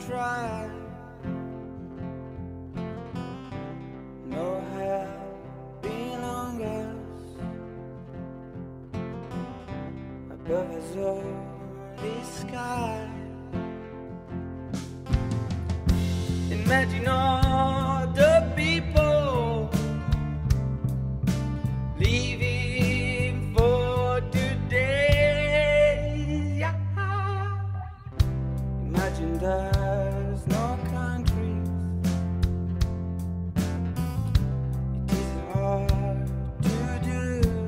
try. No help belong us. Above us only sky. Imagine all the people leaving for today. Yeah. Imagine there's no countries. It is hard to do.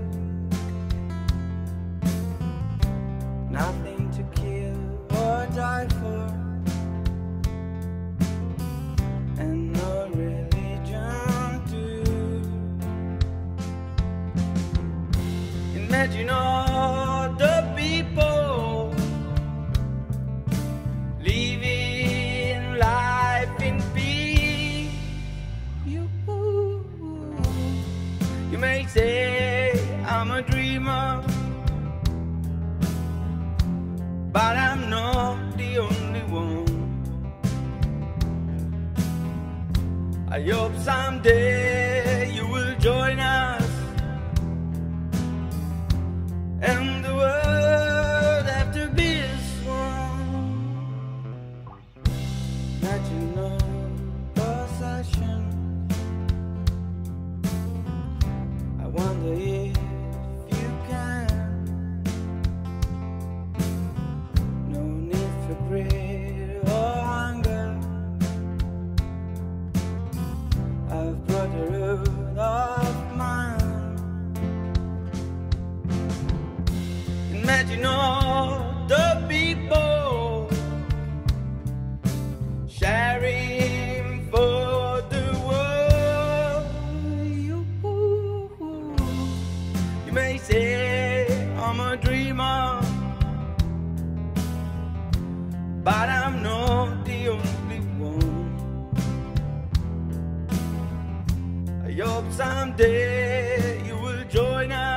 Nothing to kill or die for. And no religion too. Imagine all the people living life in peace. You may say I'm a dreamer, but I'm not the only one. I hope someday you will join us, and the world after this one. Imagine no possession. I wonder if you can. No need for greed or hunger. I've brought a root of mine. Imagine all the people sharing for the world. You may say I'm a dreamer, but I'm not the only one. I hope someday you will join us.